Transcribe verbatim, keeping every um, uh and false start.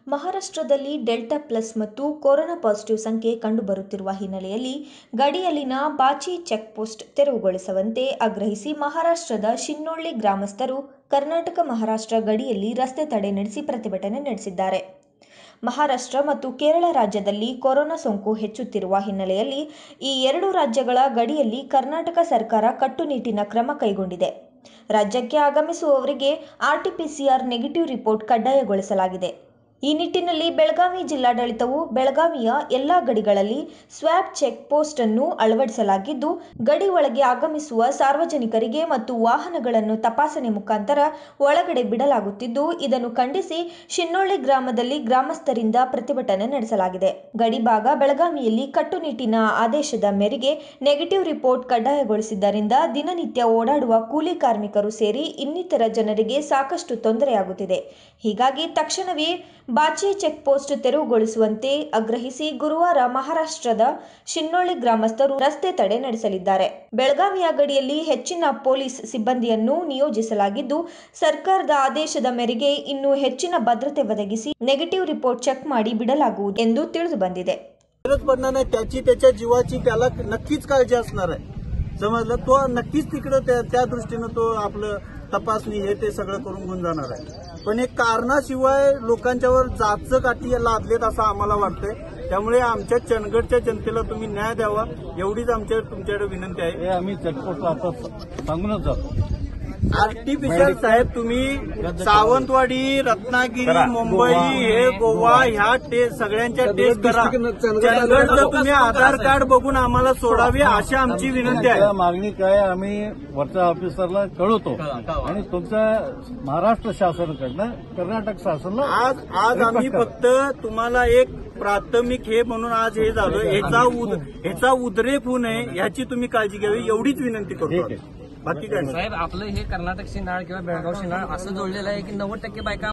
ಮಹಾರಾಷ್ಟ್ರದಲ್ಲಿ delta plus ಮತ್ತು corona positive ಸಂಖ್ಯೆ ಕಂಡುಬರುತ್ತಿರುವ ಹಿನ್ನೆಲೆಯಲ್ಲಿ ಗಡಿಯಲ್ಲಿನ ಬಾಚಿ ಚೆಕ್ಪೋಸ್ಟ್ ತೆರವುಗೊಳಿಸುವಂತೆ ಆಗ್ರಹಿಸಿ ಮಹಾರಾಷ್ಟ್ರದ ಶಿನ್ನೊಳ್ಳಿ ಗ್ರಾಮಸ್ಥರು ಕರ್ನಾಟಕ ಮಹಾರಾಷ್ಟ್ರ ಗಡಿಯಲ್ಲಿ ರಸ್ತೆ ತಡೆ ನಡೆಸಿ ಪ್ರತಿಭಟನೆ ನಡೆಸಿದ್ದಾರೆ. ಮಹಾರಾಷ್ಟ್ರ ಮತ್ತು ಕೇರಳ ರಾಜ್ಯದಲ್ಲಿ ಕೊರೋನಾ ಸೋಂಕು ಹೆಚ್ಚುತ್ತಿರುವ ಹಿನ್ನೆಲೆಯಲ್ಲಿ ಈ ಎರಡು ರಾಜ್ಯಗಳ ಗಡಿಯಲ್ಲಿ ಕರ್ನಾಟಕ ಸರ್ಕಾರ ಕಟ್ಟುನಿಟ್ಟಿನ ಕ್ರಮ ಕೈಗೊಂಡಿದೆ. ರಾಜ್ಯಕ್ಕೆ ಆಗಮಿಸುವವರಿಗೆ ಆರ್ಟಿಪಿಸಿಆರ್ ನೆಗೆಟಿವ್ ರಿಪೋರ್ಟ್ ಕಡ್ಡಾಯಗೊಳಿಸಲಾಗಿದೆ. ಈ ನಿಟ್ಟಿನಲ್ಲಿ ಬೆಳಗಾವಿ ಜಿಲ್ಲಾಡಳಿತವು ಬೆಳಗಾವಿಯ ಎಲ್ಲಾ ಗಡಿಗಳಲ್ಲಿ ಸ್ವ್ಯಾಬ್ ಚೆಕ್ ಪೋಸ್ಟ್ ಅನ್ನು ಅಳವಡಿಸಲಾಗಿದ್ದು, ಗಡಿ ಒಳಗೆ ಆಗಮಿಸುವ ಸಾರ್ವಜನಿಕರಿಗೆ ಮತ್ತು ವಾಹನಗಳನ್ನು ತಪಾಸಣೆ ಮುಖಾಂತರ ಒಳಗಡೆ ಬಿಡಲಾಗುತ್ತಿದ್ದು, ಇದನ್ನು ಖಂಡಿಸಿ ಶಿನ್ನೊಳ್ಳಿ ಗ್ರಾಮದಲ್ಲಿ ಗ್ರಾಮಸ್ಥರಿಂದ ಪ್ರತಿಭಟನೆ ನಡೆಸಲಾಗಿದೆ. ಗಡಿಭಾಗ ಬೆಳಗಾವಿಯಲ್ಲಿ ಕಟ್ಟುನಿಟ್ಟಿನ ಆದೇಶದ ಮೇರೆಗೆ ನೆಗೆಟಿವ್ ರಿಪೋರ್ಟ್ ಕಡ್ಡಾಯಗೊಳಿಸಿದ್ದರಿಂದ ದಿನನಿತ್ಯ ಓಡಾಡುವ ಕೂಲಿ ಕಾರ್ಮಿಕರು ಸೇರಿ ಇನ್ನಿತರ ಜನರಿಗೆ ಸಾಕಷ್ಟು ತೊಂದರೆಯಾಗುತ್ತಿದೆ. ಹೀಗಾಗಿ ತಕ್ಷಣವೇ ಬಾಚಿ ಚೆಕ್ ಪೋಸ್ಟ್ ತೆರವುಗೊಳಿಸುವಂತೆ ಆಗ್ರಹಿಸಿ ಗುರುವಾರ ಮಹಾರಾಷ್ಟ್ರದ ಶಿನ್ನೊಳ್ಳಿ ಗ್ರಾಮಸ್ಥರು ರಸ್ತೆ ತಡೆ ನಡೆಸಲಿದ್ದಾರೆ. ಬೆಳಗಾವಿಯ ಗಡಿಯಲ್ಲಿ ಹೆಚ್ಚಿನ ಪೊಲೀಸ್ ಸಿಬ್ಬಂದಿಯನ್ನು ನಿಯೋಜಿಸಲಾಗಿದ್ದು, ಸರ್ಕಾರದ ಆದೇಶದ ಮೇರೆಗೆ ಇನ್ನೂ ಹೆಚ್ಚಿನ ಭದ್ರತೆ ಒದಗಿಸಿ ನೆಗೆಟಿವ್ ರಿಪೋರ್ಟ್ ಚೆಕ್ ಮಾಡಿ ಬಿಡಲಾಗುವುದು ಎಂದು ತಿಳಿದು ಬಂದಿದೆ. त्याची त्याच्या जीवाची त्याला नक्कीच काळजी असणार आहे. समजलं, तो नक्कीच तिकडे त्या दृष्टीने तो आपलं तपासणी हे ते सगळं करून घेऊन जाणार आहे. पण एक कारणाशिवाय लोकांच्यावर जाचक अटी लादलेत असं आम्हाला वाटतंय. त्यामुळे आमच्या चंदगडच्या जनतेला तुम्ही न्याय द्यावा एवढीच आमच्या तुमच्याकडे विनंती आहे. आम्ही चेकपोस्ट आता सांगूनच जातो. आर्टिफिशियल साहेब, तुम्ही सावंतवाडी, रत्नागिरी, मुंबई, हे गोवा ह्या टेस्ट सगळ्यांच्या टेस्ट करा. चंदगडचं तुम्ही आधार कार्ड बघून आम्हाला सोडावे अशी आमची विनंती आहे. मागणी काय आम्ही वरच्या ऑफिसरला कळवतो आणि तुमच्या महाराष्ट्र शासनाकडनं कर्नाटक शासनाला आज आज आम्ही फक्त तुम्हाला एक प्राथमिक हे म्हणून आज हे झालं, ह्याचा ह्याचा उद्रेक होऊ नये ह्याची तुम्ही काळजी घ्यावी एवढीच विनंती करतो. बाकी काय साहेब, आपलं हे कर्नाटक शिनाळ किंवा बेळगाव शिनाळ असं जोडलेलं आहे की नव्वद टक्के बायका